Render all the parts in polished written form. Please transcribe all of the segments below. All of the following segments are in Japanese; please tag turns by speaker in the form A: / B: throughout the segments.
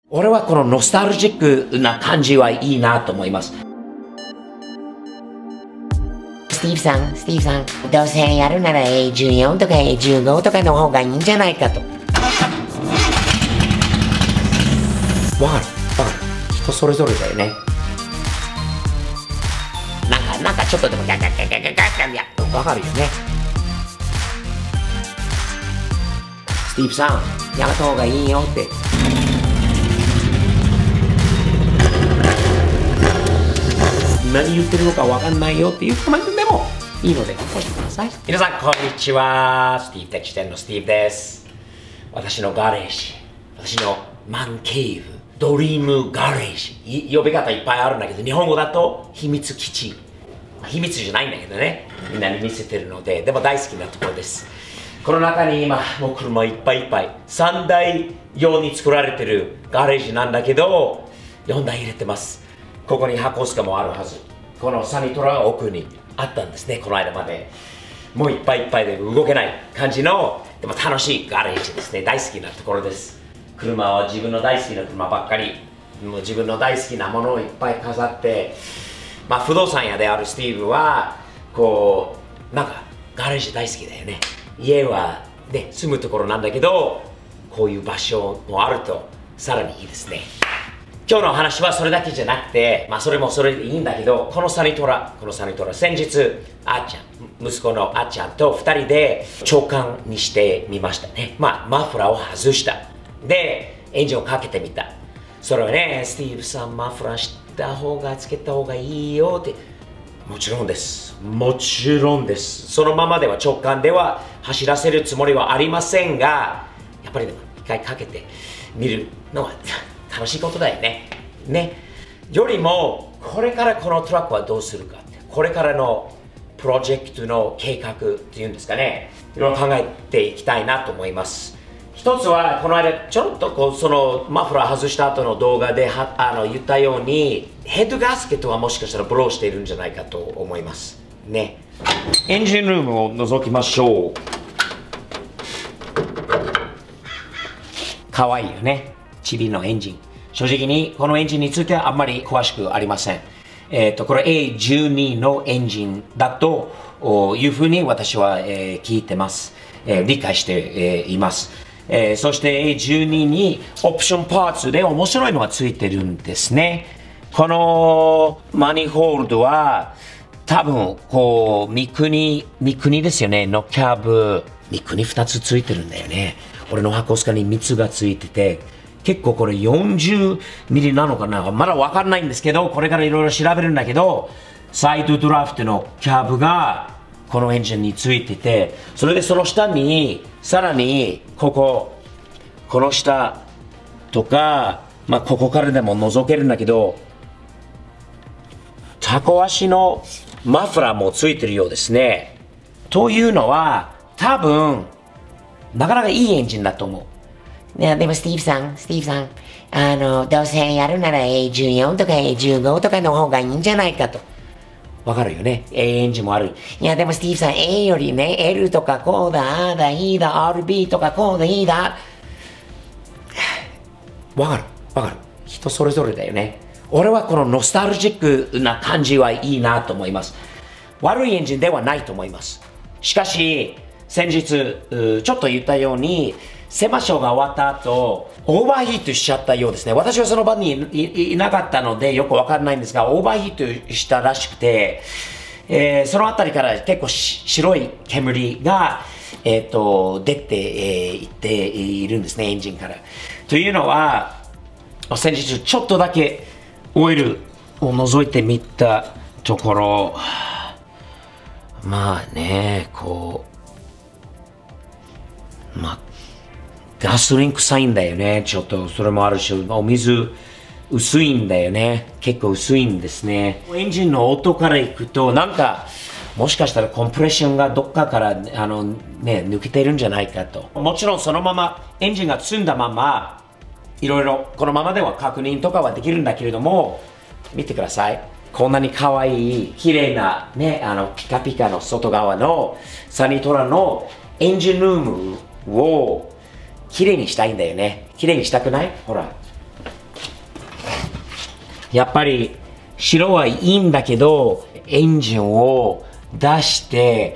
A: 俺はこのノスタルジックな感じはいいなと思います。
B: スティーブさん、どうせやるなら A14 とか A15 とかの方がいいんじゃないかと。
A: わかる。人それぞれだよね。
B: なんかちょっとでもガガガガガガガガ
A: わかるよね。スティーブさん、やめた方がいいよって。何言ってるのかわかんないよっていうコメントでもいいのでおしてください。皆さんこんにちは。スティーブテック支店のスティーブです。私のガレージ、私のマンケーブ、ドリームガレージ、呼び方いっぱいあるんだけど、日本語だと秘密基地。秘密じゃないんだけどね、みんなに見せてるので、でも大好きなところです。この中に今もう車いっぱいいっぱい、3台用に作られてるガレージなんだけど、4台入れてます。ここに箱スカもあるはず。このサニトラが奥にあったんですね、この間まで。もういっぱいいっぱいで動けない感じの、でも楽しいガレージですね。大好きなところです。車は自分の大好きな車ばっかり、もう自分の大好きなものをいっぱい飾って、まあ不動産屋であるスティーブは、こう、なんかガレージ大好きだよね。家はね、住むところなんだけど、こういう場所もあるとさらにいいですね。今日の話はそれだけじゃなくて、まあそれもそれでいいんだけど、このサニトラ、先日、あっちゃん、息子のあっちゃんと2人で長官にしてみましたね。まあマフラーを外した。で、エンジンをかけてみた。それはね、スティーブさん、マフラーした方が、つけた方がいいよって。もちろんです。もちろんです。そのままでは直感では走らせるつもりはありませんが、やっぱりでも一回かけてみるのは楽しいことだよね。よりも、これからこのトラックはどうするか。これからのプロジェクトの計画っていうんですかね。いろいろ考えていきたいなと思います。一つは、この間、ちょろっとこうそのマフラー外した後の動画で言ったように、ヘッドガスケットはもしかしたらブローしているんじゃないかと思います。ね。エンジンルームを覗きましょう。かわいいよね。チビのエンジン。正直にこのエンジンについてはあんまり詳しくありません。これ A12 のエンジンだというふうに私は、聞いてます。理解して、います。そして A12 にオプションパーツで面白いのがついてるんですね。このマニホールドは多分こう三国ですよね。のキャブ三国2つついてるんだよね。俺の箱スカに3つがついてて、結構これ40ミリなのかな、まだわかんないんですけど、これからいろいろ調べるんだけど、サイドドラフトのキャブがこのエンジンについてて、それでその下にさらにこの下とか、まあここからでも覗けるんだけど、タコ足のマフラーもついてるようですね。というのは多分なかなかいいエンジンだと思う。
B: でもスティーブさん、どうせやるなら A14 とか A15 とかの方がいいんじゃないかと。
A: わかるよね。A エンジンもある。
B: いやでもスティーブさん、A よりね、L とかこうだ、ああだ、いいだ、RB とかこうだ、いいだ。
A: わかる。人それぞれだよね。俺はこのノスタルジックな感じはいいなと思います。悪いエンジンではないと思います。しかし、先日、ちょっと言ったように、セマショーが終わった後、オーバーヒートしちゃったようですね。私はその場に いなかったのでよくわからないんですが、オーバーヒートしたらしくて、そのあたりから結構白い煙が、出ていっているんですね、エンジンから。というのは、先日ちょっとだけオイルを覗いてみたところ、まあね、ガソリン臭いんだよね。ちょっとそれもあるし、お水薄いんだよね。結構薄いんですね。エンジンの音からいくと、なんか、もしかしたらコンプレッションがどっかから抜けてるんじゃないかと。もちろんそのまま、エンジンが積んだまま、いろいろこのままでは確認とかはできるんだけれども、見てください。こんなに可愛い、綺麗なね、ピカピカの外側のサニトラのエンジンルームを綺麗にしたいんだよね。綺麗にしたくない？ほら。 やっぱり白はいいんだけど、エンジンを出して、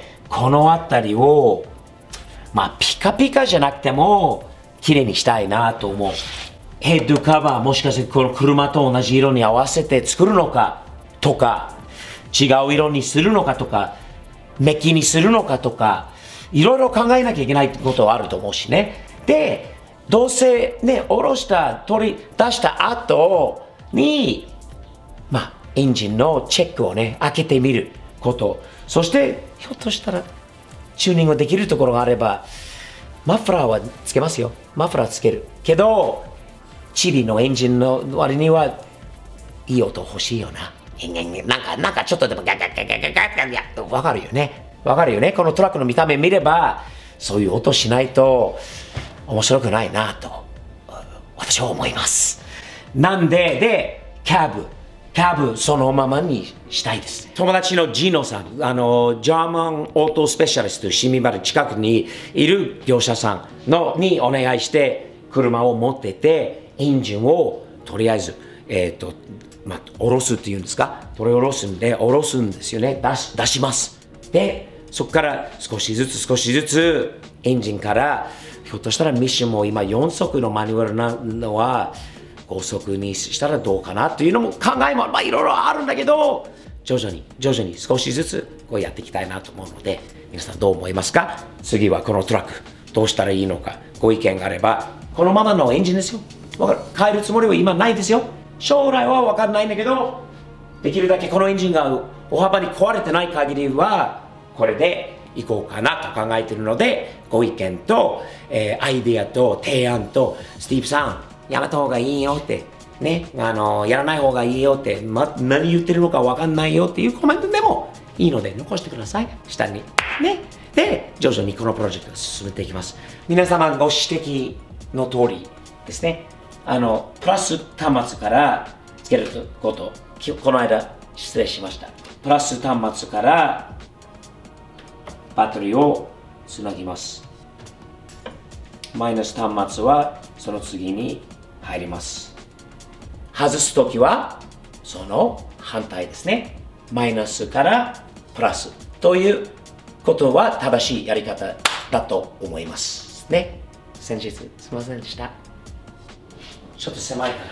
A: この辺りを、ピカピカじゃなくても、綺麗にしたいなと思う。ヘッドカバー、もしかしてこの車と同じ色に合わせて作るのかとか、違う色にするのかとか、メッキにするのかとか、いろいろ考えなきゃいけないことはあると思うしね。で、どうせね、下ろした、取り出した後に、エンジンのチェックをね、開けてみること。そして、ひょっとしたら、チューニングできるところがあれば、マフラーはつけますよ。マフラーつける。けど、チリのエンジンの割には、いい音欲しいよな。なんかちょっとでもガガガガガガガガわかるよね。わかるよね。このトラックの見た目見れば、そういう音しないと面白くないなと、私は思います。なんで、キャブそのままにしたいです。友達のジーノさん、ジャーマンオートスペシャリスト、市民原近くにいる業者さんにお願いして、車を持ってて、エンジンをとりあえず、下ろすっていうんですか、取り下ろすんで、下ろすんですよね。出します。で、そこから少しずつ、エンジンから、ひょっとしたらミッションも今4速のマニュアルなのは、5速にしたらどうかなというのも考えもいろいろあるんだけど、徐々に少しずつこうやっていきたいなと思うので、皆さんどう思いますか？次はこのトラック、どうしたらいいのか、ご意見があれば、このままのエンジンですよ。変えるつもりは今ないですよ。将来は分かんないんだけど、できるだけこのエンジンが大幅に壊れてない限りは、これでいこうかなと考えているので、ご意見と、アイデアと提案と、スティーブさん、やめた方がいいよって、ね、やらない方がいいよって、何言ってるのか分かんないよっていうコメントでもいいので残してください。下に。ね。で、徐々にこのプロジェクトを進めていきます。皆様ご指摘の通りですね。プラス端末からつけること、この間失礼しました。プラス端末からバッテリーをつなぎます。マイナス端末はその次に入ります。外すときはその反対ですね。マイナスからプラスということは正しいやり方だと思いますね。先日すみませんでした。ちょっと狭いから。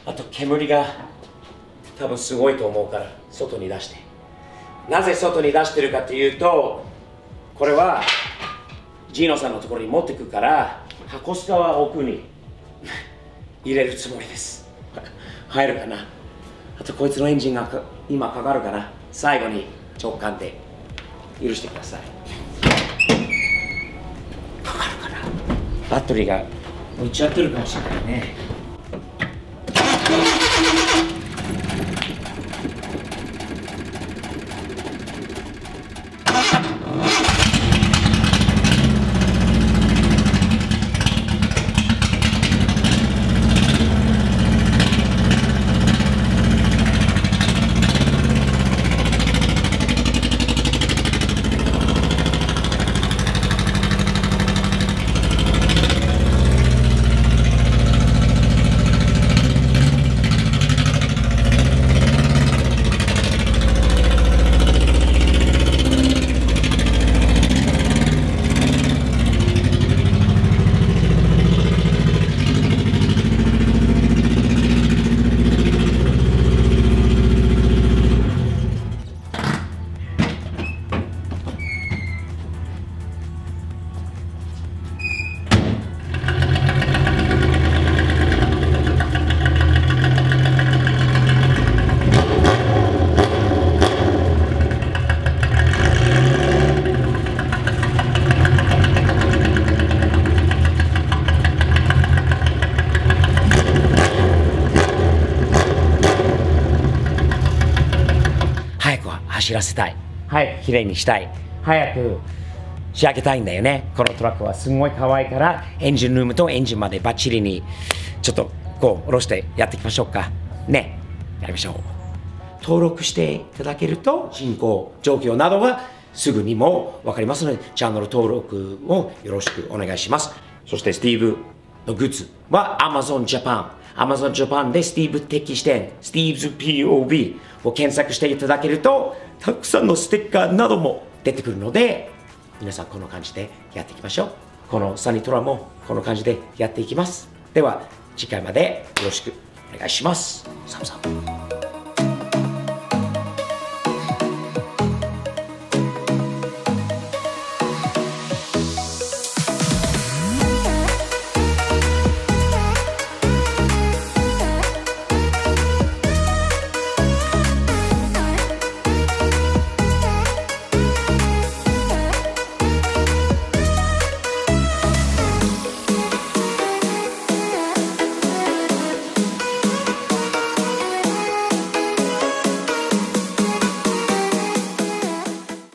A: あと煙が多分すごいと思うから外に出して。なぜ外に出してるかというと、これはジーノさんのところに持ってくから箱スカは奥に入れるつもりです。入るかな。あとこいつのエンジンが今かかるかな。最後に直感で許してください。かかるかな。バッテリーが浮いちゃってるかもしれないね。走らせたい。早くきれいにしたい。早く仕上げたいんだよね。このトラックはすごい可愛いから、エンジンルームとエンジンまでバッチリにちょっとこう下ろしてやっていきましょうか。ね、やりましょう。登録していただけると進行状況などがすぐにも分かりますので、チャンネル登録をよろしくお願いします。そしてスティーブのグッズは Amazon Japan Amazon Japan でスティーブ的視点、Steve's POV を検索していただけると、たくさんのステッカーなども出てくるので、皆さんこの感じでやっていきましょう。このサニトラもこの感じでやっていきます。では、次回までよろしくお願いします。サムサム。